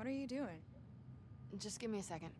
What are you doing? Just give me a second.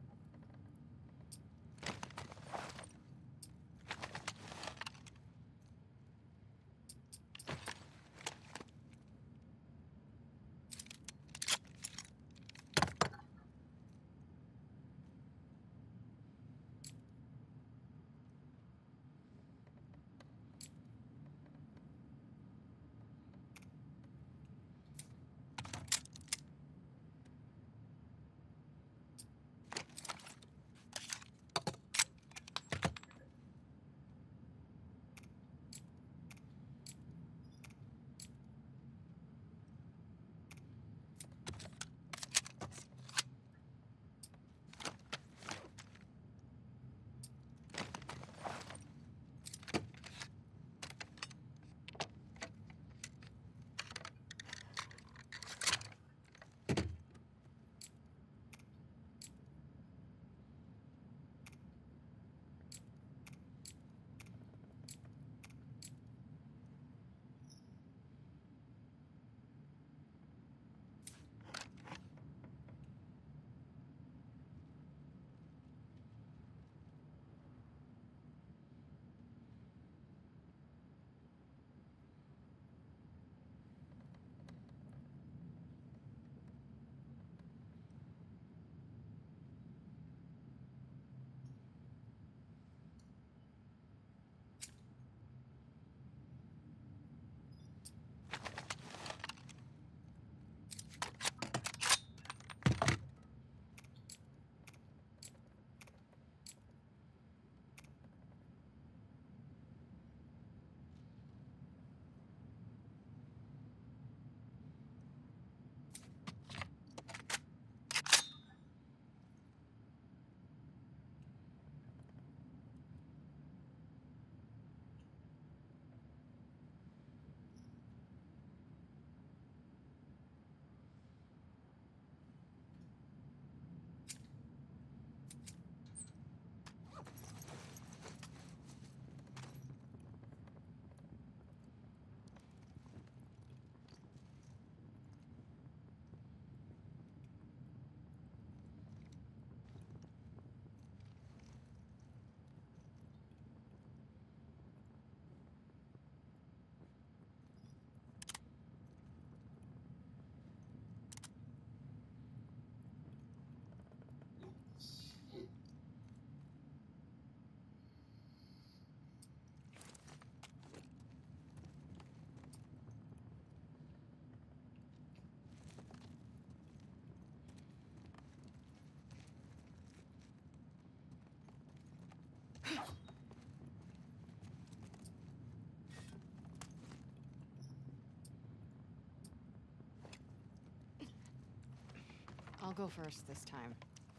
I'll go first this time.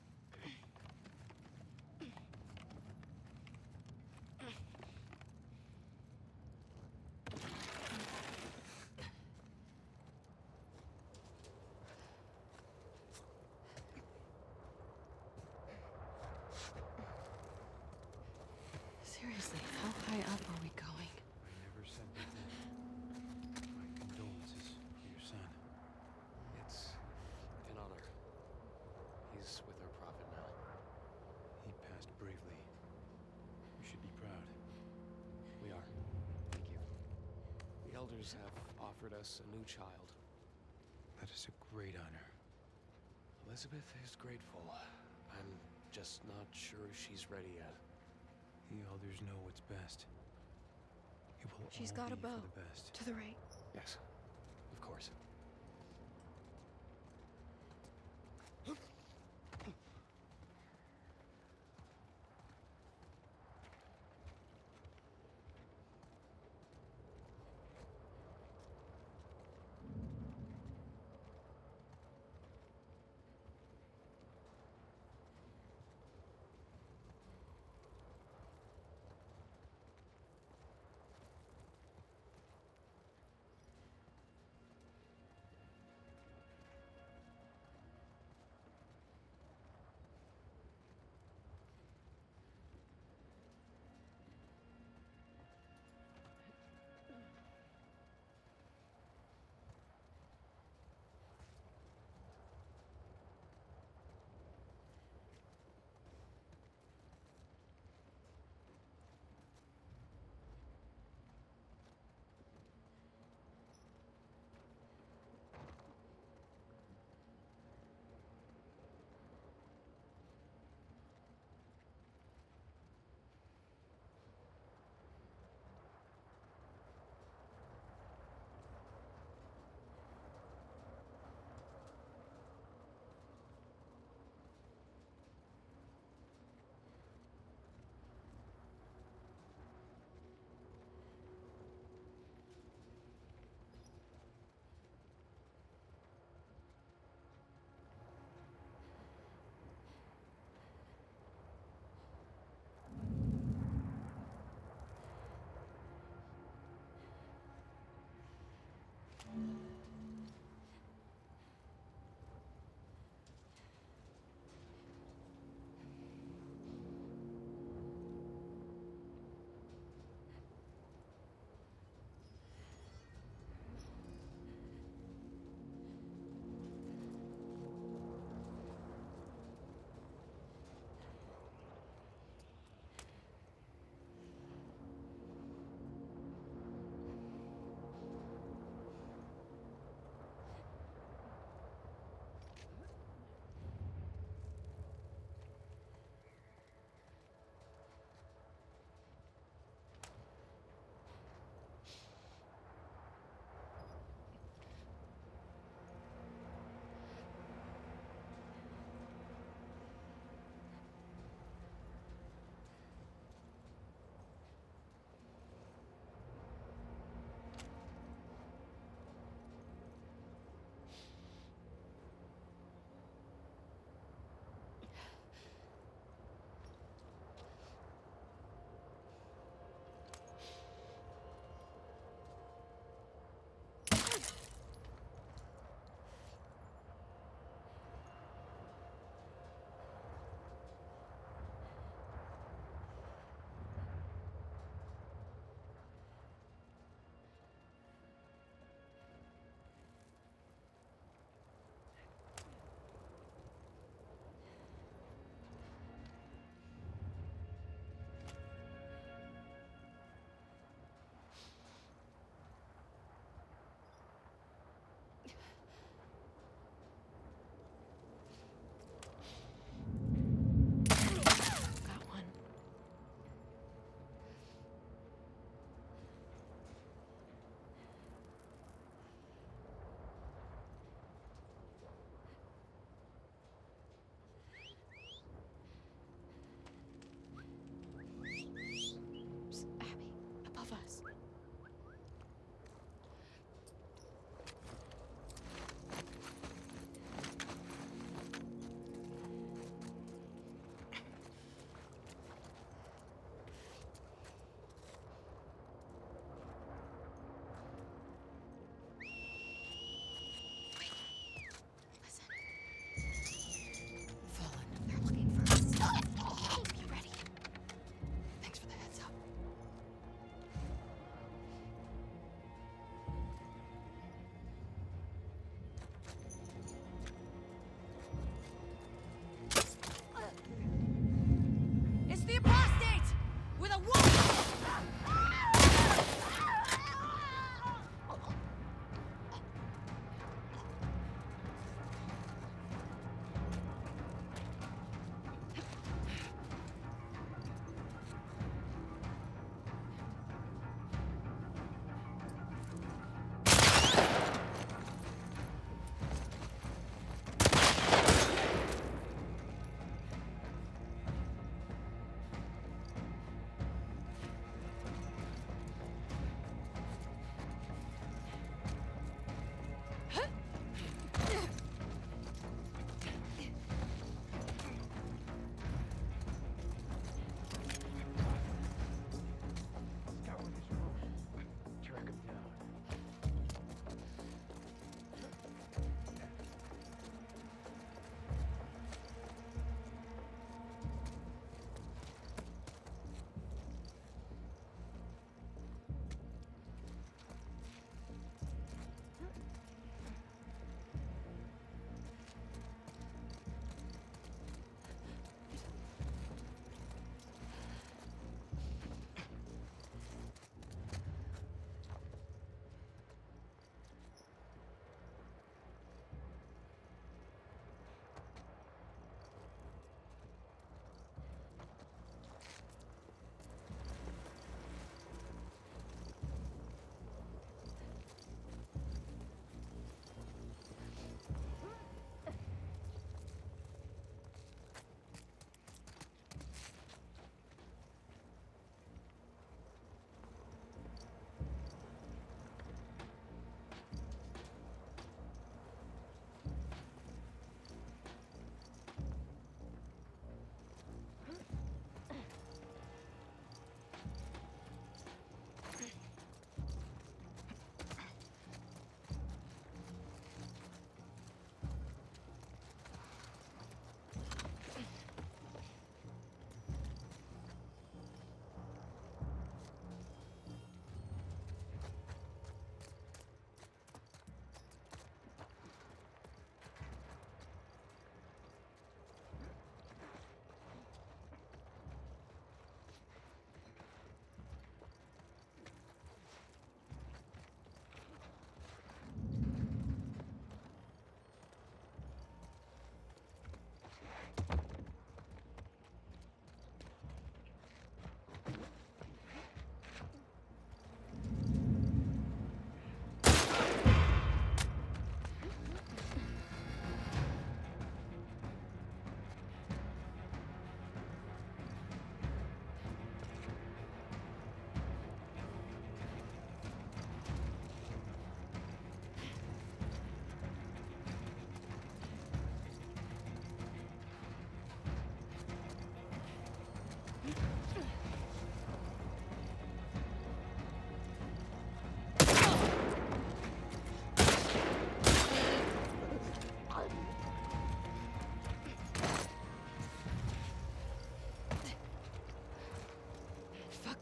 Seriously, how high up are we going? I never said nothing. My condolences for your son. It's an honor. He's with our prophet now. He passed bravely. You should be proud. We are. Thank you. The elders have offered us a new child. That is a great honor. Elizabeth is grateful. I'm just not sure she's ready yet. The elders know what's best. It will She's all got a be bow. for the best. To the right. Yes, of course.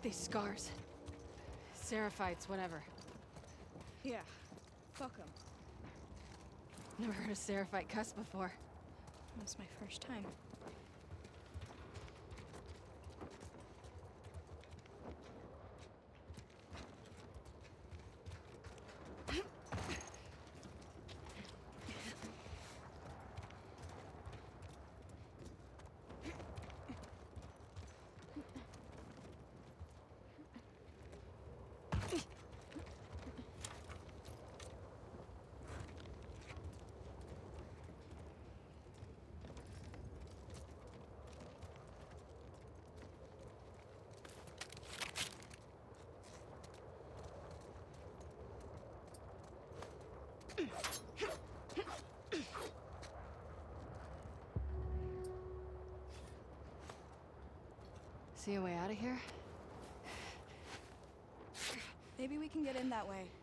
These scars. Seraphites, whatever. Yeah. Fuck 'em. Never heard a Seraphite cuss before. That's my first time. See a way out of here? Maybe we can get in that way.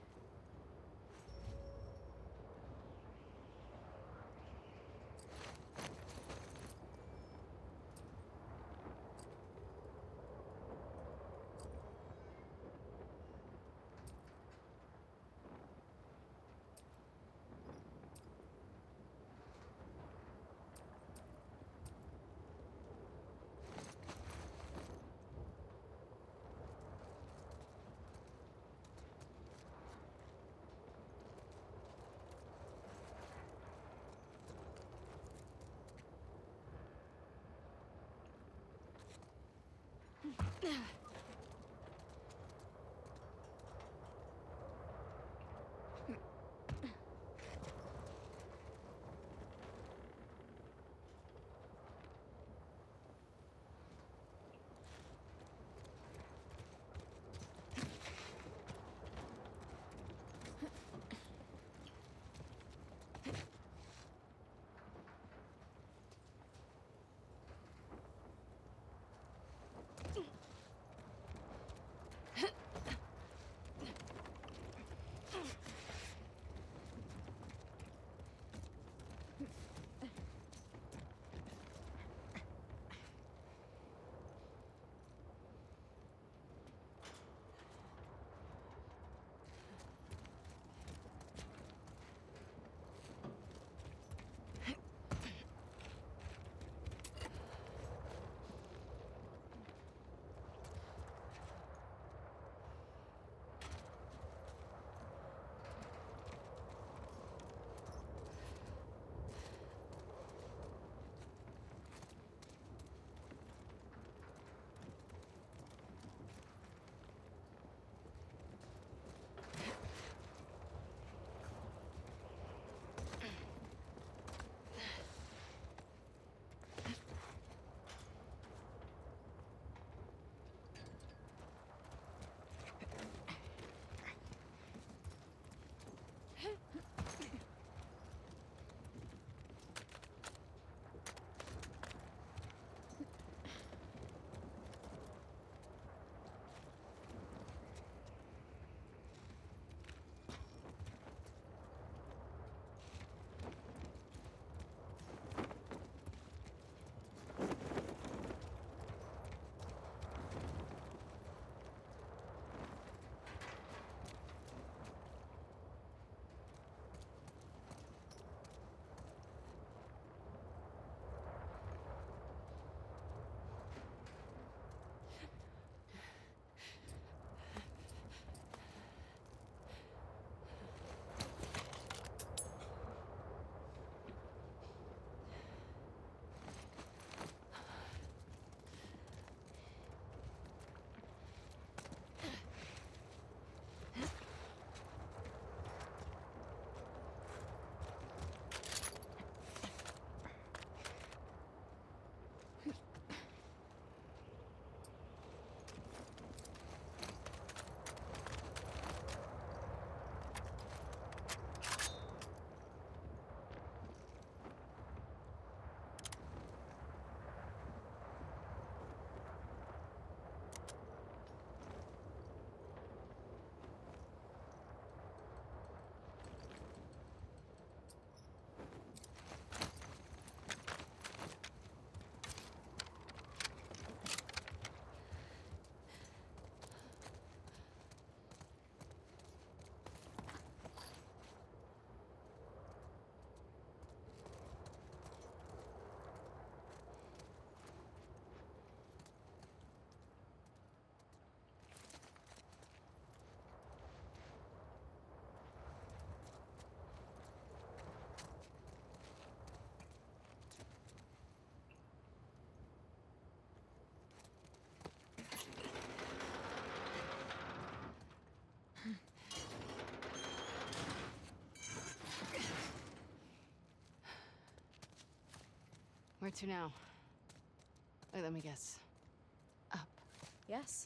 Where to now? Wait, let me guess. Up. Yes.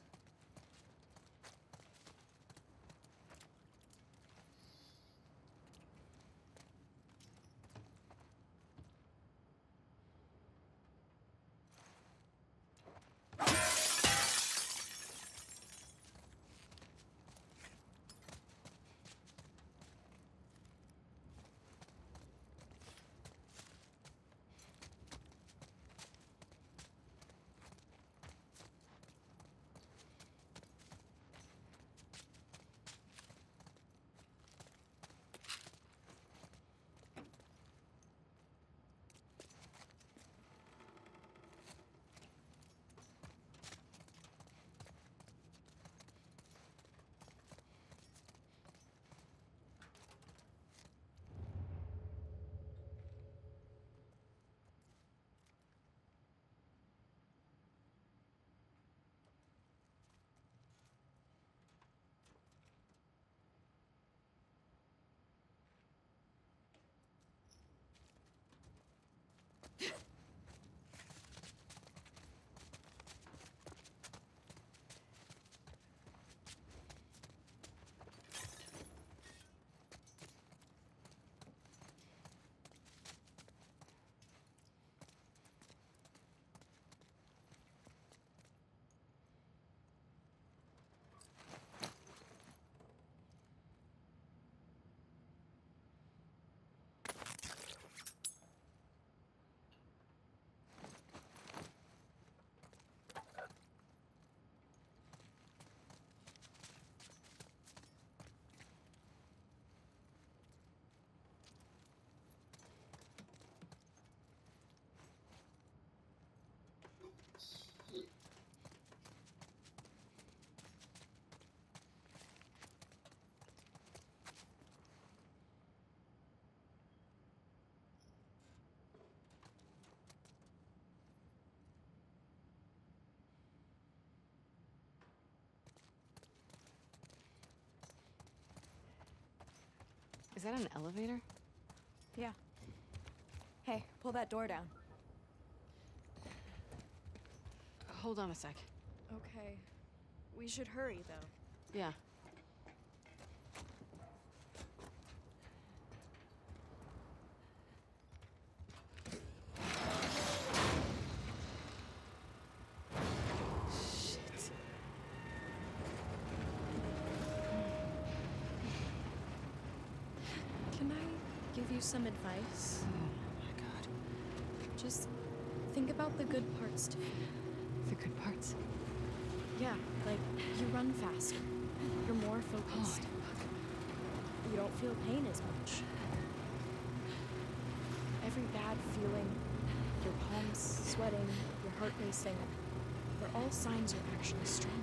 Is that an elevator? Yeah. Hey, pull that door down. Hold on a sec. Okay. We should hurry, though. Yeah. Shit. Can I give you some advice? Oh my god. Just think about the good parts to you. The good parts. Yeah, like you run faster. You're more focused. Holy fuck. You don't feel pain as much. Every bad feeling, your palms sweating, your heart racing, they're all signs you're actually strong.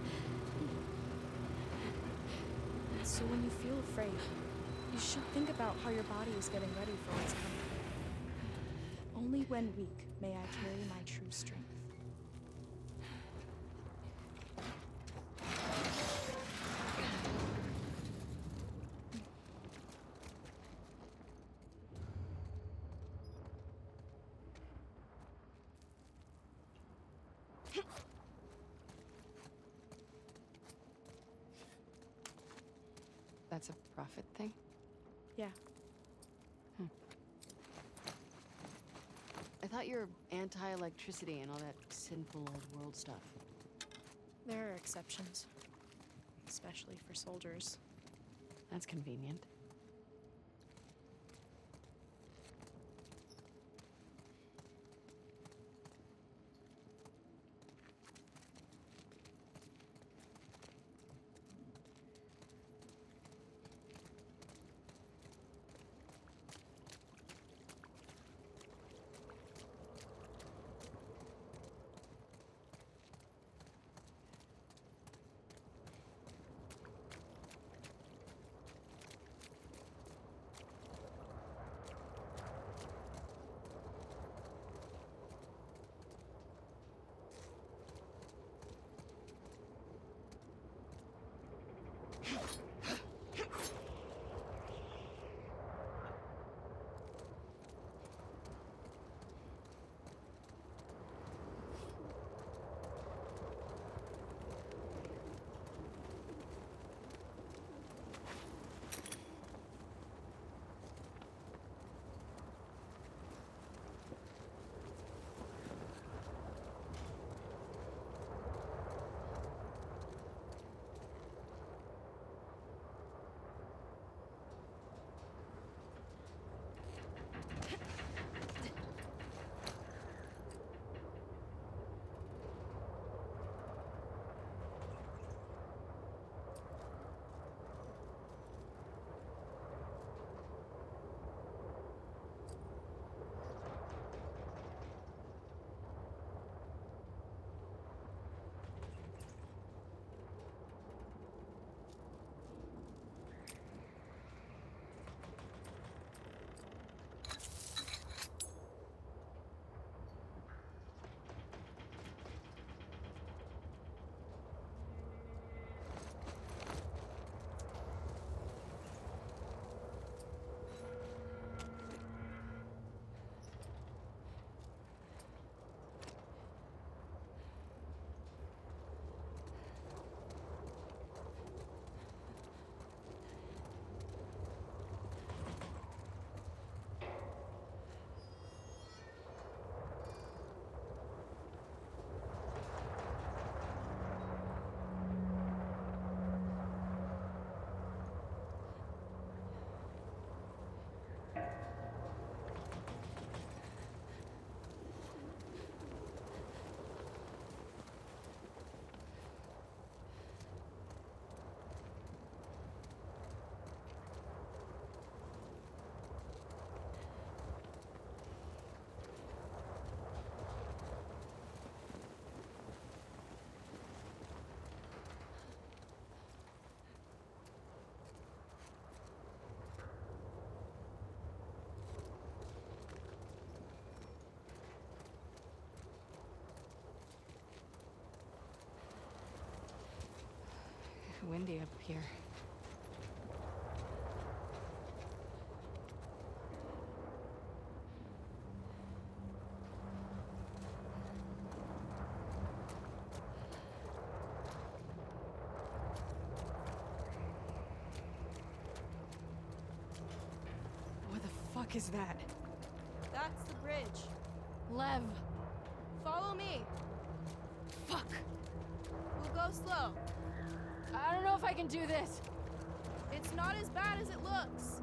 So when you feel afraid, you should think about how your body is getting ready for what's coming. Only when weak may I carry my true strength. That's a profit thing? Yeah. I thought you were anti-electricity and all that sinful old world stuff. There are exceptions. Especially for soldiers. That's convenient. windy up here. What the fuck is that? That's the bridge. Lev! Follow me. Fuck! We'll go slow. I don't know if I can do this. It's not as bad as it looks.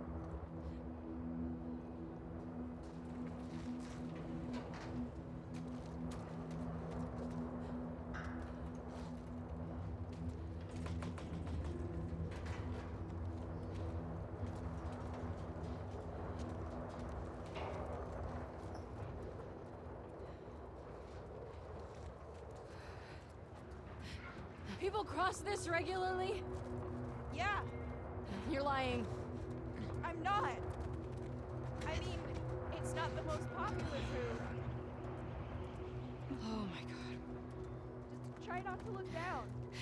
People cross this regularly? Yeah, You're lying. I'm not. I mean, it's not the most popular route. Oh my god. Just try not to look down.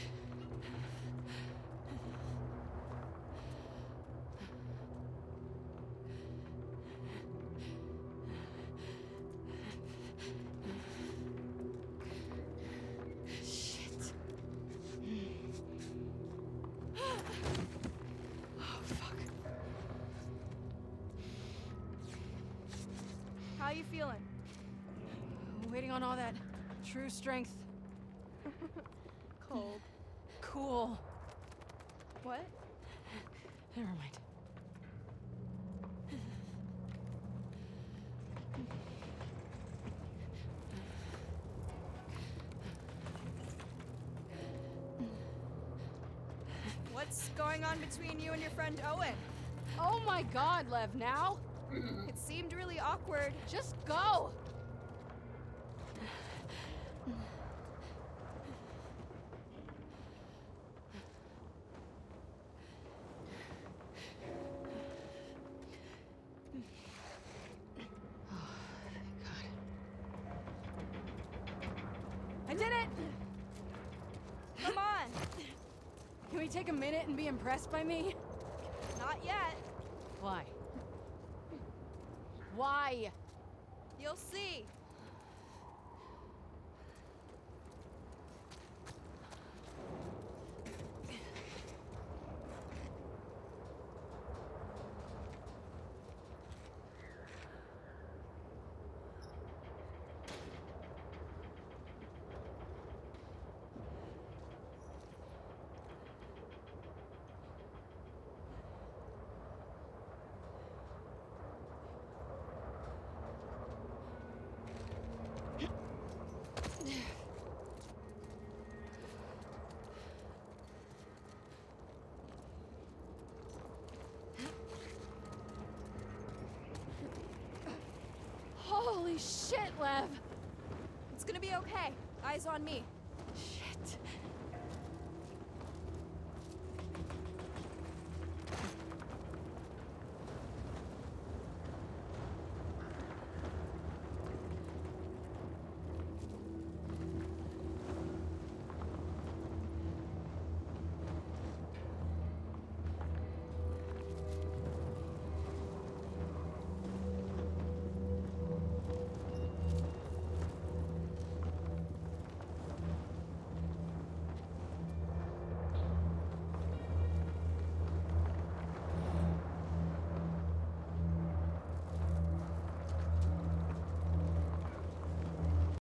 Shit. Oh, fuck. How you feeling? Waiting on all that true strength. Cold. Cool. What? Never mind. What's going on between you and your friend Owen? Oh my god, Lev, now? It seemed really awkward. Just go! I did it! Come on. Can we take a minute and be impressed by me? Not yet. Why? Why? You'll see. Holy shit, Lev! It's gonna be okay. Eyes on me. Shit.